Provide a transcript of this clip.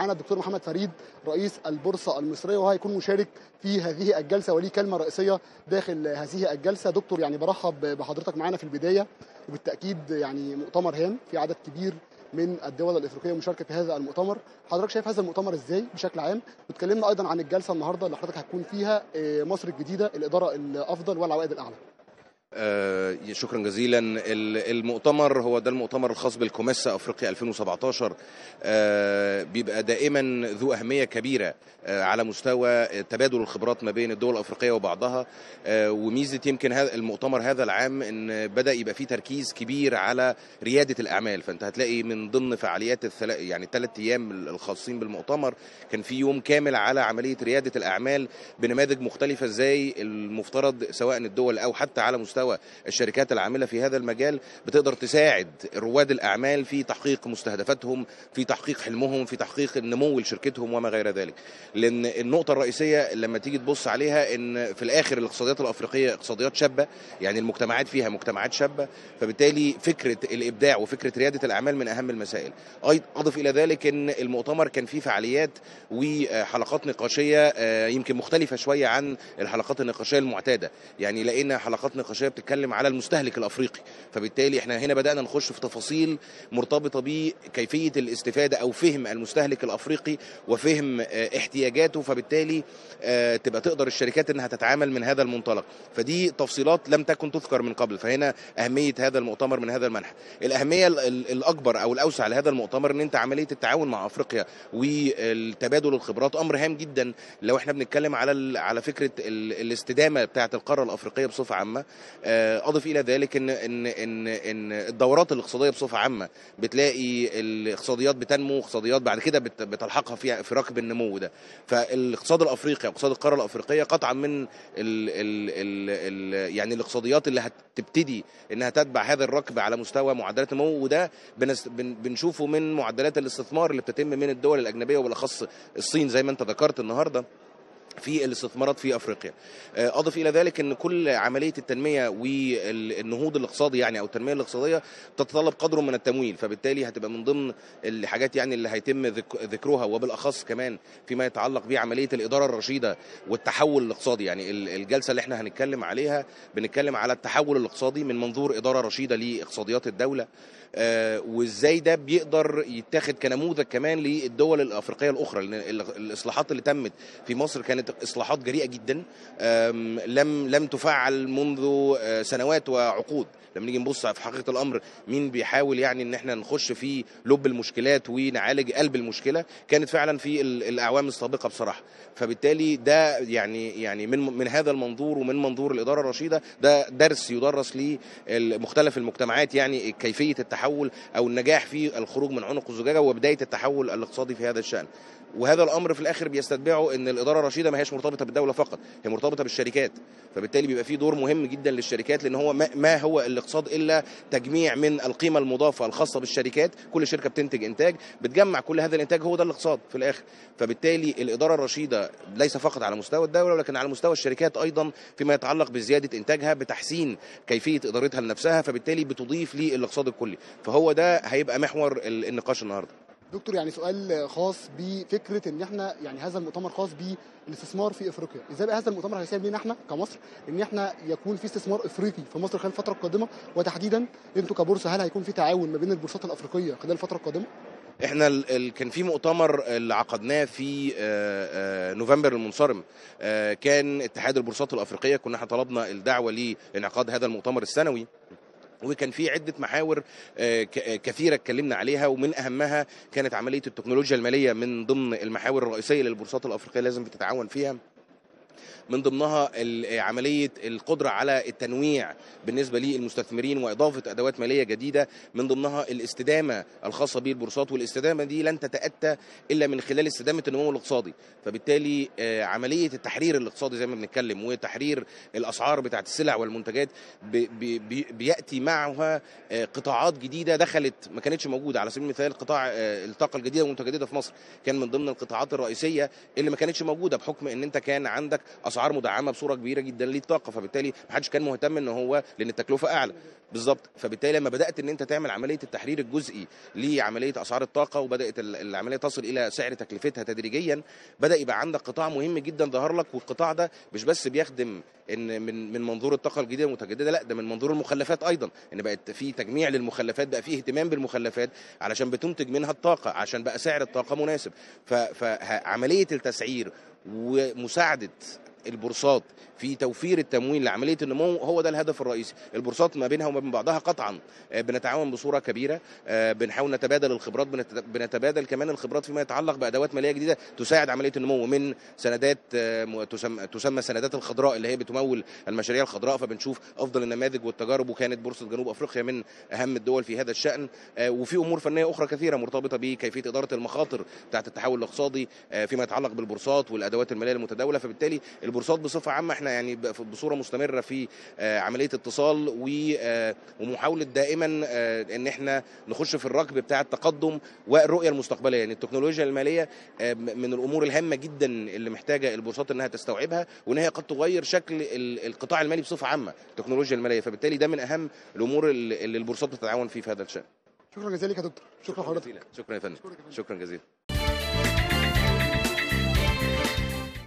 معانا الدكتور محمد فريد رئيس البورصه المصريه، وهو هيكون مشارك في هذه الجلسه وليه كلمه رئيسيه داخل هذه الجلسه. دكتور يعني برحب بحضرتك معانا في البدايه، وبالتاكيد يعني مؤتمر هام في عدد كبير من الدول الافريقيه مشاركه في هذا المؤتمر. حضرتك شايف هذا المؤتمر ازاي بشكل عام؟ وتكلمنا ايضا عن الجلسه النهارده اللي حضرتك هتكون فيها مصر الجديده، الاداره الافضل والعوائد الاعلى. شكرا جزيلا. المؤتمر هو ده المؤتمر الخاص بالكوميسا افريقيا 2017. بيبقى دائما ذو اهميه كبيره على مستوى تبادل الخبرات ما بين الدول الافريقيه وبعضها. وميزه يمكن هذا المؤتمر هذا العام ان بدا يبقى فيه تركيز كبير على رياده الاعمال. فانت هتلاقي من ضمن فعاليات يعني الثلاث ايام الخاصين بالمؤتمر كان في يوم كامل على عمليه رياده الاعمال بنماذج مختلفه، ازاي المفترض سواء الدول او حتى على مستوى الشركات العامله في هذا المجال بتقدر تساعد رواد الاعمال في تحقيق مستهدفاتهم، في تحقيق حلمهم، في تحقيق النمو لشركتهم وما غير ذلك. لان النقطه الرئيسيه لما تيجي تبص عليها ان في الاخر الاقتصاديات الافريقيه اقتصاديات شابه، يعني المجتمعات فيها مجتمعات شابه، فبالتالي فكره الابداع وفكره رياده الاعمال من اهم المسائل. اضف الى ذلك ان المؤتمر كان فيه فعاليات وحلقات نقاشيه يمكن مختلفه شويه عن الحلقات النقاشيه المعتاده. يعني لقينا حلقات نقاشيه بتتكلم على المستهلك الافريقي، فبالتالي احنا هنا بدانا نخش في تفاصيل مرتبطه بكيفيه الاستفاده او فهم المستهلك الافريقي وفهم احتياجاته، فبالتالي تبقى تقدر الشركات انها تتعامل من هذا المنطلق. فدي تفصيلات لم تكن تذكر من قبل، فهنا اهميه هذا المؤتمر من هذا المنحى. الاهميه الاكبر او الاوسع لهذا المؤتمر ان انت عمليه التعاون مع افريقيا والتبادل الخبرات امر هام جدا. لو احنا بنتكلم على فكره الاستدامه بتاعه القاره الافريقيه بصفه عامه. اضف الى ذلك ان الدورات الاقتصاديه بصفه عامه بتلاقي الاقتصاديات بتنمو، اقتصاديات بعد كده بتلحقها في ركب النمو ده. فالاقتصاد الافريقي اقتصاد القاره الافريقيه قطعا من يعني الاقتصاديات اللي هتبتدي انها تتبع هذا الركب على مستوى معدلات النمو، وده بنشوفه من معدلات الاستثمار اللي بتتم من الدول الاجنبيه وبالاخص الصين زي ما انت ذكرت النهارده في الاستثمارات في افريقيا. اضف الى ذلك ان كل عمليه التنميه والنهوض الاقتصادي يعني او التنميه الاقتصاديه تتطلب قدر من التمويل، فبالتالي هتبقى من ضمن الحاجات يعني اللي هيتم ذكرها، وبالاخص كمان فيما يتعلق بعمليه الاداره الرشيده والتحول الاقتصادي. يعني الجلسه اللي احنا هنتكلم عليها بنتكلم على التحول الاقتصادي من منظور اداره رشيده لاقتصاديات الدوله، وازاي ده بيقدر يتاخد كنموذج كمان للدول الافريقيه الاخرى. لان الاصلاحات اللي تمت في مصر كانت اصلاحات جريئه جدا، لم تفعل منذ سنوات وعقود. لما نيجي نبص في حقيقه الامر مين بيحاول يعني ان احنا نخش في لب المشكلات ونعالج قلب المشكله، كانت فعلا في الاعوام السابقه بصراحه. فبالتالي ده يعني من هذا المنظور ومن منظور الاداره الرشيده ده درس يدرس لمختلف المجتمعات، يعني كيفيه التحول او النجاح في الخروج من عنق الزجاجه وبدايه التحول الاقتصادي في هذا الشان. وهذا الامر في الاخر بيستتبعه ان الاداره الرشيده ما هيش مرتبطه بالدوله فقط، هي مرتبطه بالشركات. فبالتالي بيبقى في دور مهم جدا للشركات، لان هو ما هو الاقتصاد الا تجميع من القيمه المضافه الخاصه بالشركات. كل شركه بتنتج انتاج، بتجمع كل هذا الانتاج، هو ده الاقتصاد في الاخر. فبالتالي الاداره الرشيده ليس فقط على مستوى الدوله ولكن على مستوى الشركات ايضا فيما يتعلق بزياده انتاجها، بتحسين كيفيه ادارتها لنفسها، فبالتالي بتضيف للاقتصاد الكلي. فهو ده هيبقى محور النقاش النهارده. دكتور يعني سؤال خاص بفكره ان احنا يعني هذا المؤتمر خاص بالاستثمار في افريقيا، ازاي بقى هذا المؤتمر هيساهم لينا احنا كمصر ان احنا يكون في استثمار افريقي في مصر خلال الفتره القادمه، وتحديدا انتوا كبورصه هل هيكون في تعاون ما بين البورصات الافريقيه خلال الفتره القادمه؟ احنا كان في مؤتمر اللي عقدناه في نوفمبر المنصرم، كان اتحاد البورصات الافريقيه، كنا احنا طلبنا الدعوه لانعقاد هذا المؤتمر السنوي، وكان في عدة محاور كثيرة اتكلمنا عليها، ومن أهمها كانت عملية التكنولوجيا المالية من ضمن المحاور الرئيسية اللي البورصات الأفريقية لازم تتعاون فيها. من ضمنها عملية القدرة على التنويع بالنسبة للمستثمرين وإضافة أدوات مالية جديدة، من ضمنها الاستدامة الخاصة بالبورصات، والاستدامة دي لن تتأتى إلا من خلال استدامة النمو الاقتصادي. فبالتالي عملية التحرير الاقتصادي زي ما بنتكلم وتحرير الأسعار بتاعت السلع والمنتجات بيأتي معها قطاعات جديدة دخلت ما كانتش موجودة. على سبيل المثال قطاع الطاقة الجديدة والمتجددة في مصر كان من ضمن القطاعات الرئيسية اللي ما كانتش موجودة، بحكم ان انت كان عندك اسعار اسعار مدعمه بصوره كبيره جدا للطاقه، فبالتالي ما حدش كان مهتم ان هو، لان التكلفه اعلى بالظبط. فبالتالي لما بدات ان انت تعمل عمليه التحرير الجزئي لعمليه اسعار الطاقه، وبدات العمليه تصل الى سعر تكلفتها تدريجيا، بدا يبقى عندك قطاع مهم جدا ظهر لك. والقطاع ده مش بس بيخدم ان من منظور الطاقه الجديده المتجدده، لا ده من منظور المخلفات ايضا، ان بقت في تجميع للمخلفات، بقى في اهتمام بالمخلفات علشان بتنتج منها الطاقه، عشان بقى سعر الطاقه مناسب. فعمليه التسعير ومساعده البورصات في توفير التمويل لعمليه النمو هو ده الهدف الرئيسي. البورصات ما بينها وما بين بعضها قطعا بنتعاون بصوره كبيره، بنحاول نتبادل الخبرات، بنتبادل كمان الخبرات فيما يتعلق بادوات ماليه جديده تساعد عمليه النمو، من سندات تسمى سندات الخضراء اللي هي بتمول المشاريع الخضراء، فبنشوف افضل النماذج والتجارب، وكانت بورصه جنوب افريقيا من اهم الدول في هذا الشان. وفي امور فنيه اخرى كثيره مرتبطه بكيفيه اداره المخاطر بتاعه التحول الاقتصادي فيما يتعلق بالبورصات والادوات الماليه المتداوله. فبالتالي البورصات بصفه عامه احنا يعني بصوره مستمره في عمليه اتصال ومحاوله دائما ان احنا نخش في الركب بتاع التقدم والرؤيه المستقبليه. يعني التكنولوجيا الماليه من الامور الهامه جدا اللي محتاجه البورصات انها تستوعبها، وان هي قد تغير شكل القطاع المالي بصفه عامه، التكنولوجيا الماليه. فبالتالي ده من اهم الامور اللي البورصات بتتعاون فيه في هذا الشان. شكرا جزيلا لك يا دكتور. شكرا لحضرتك. شكرا يا فندم. شكرا جزيلا.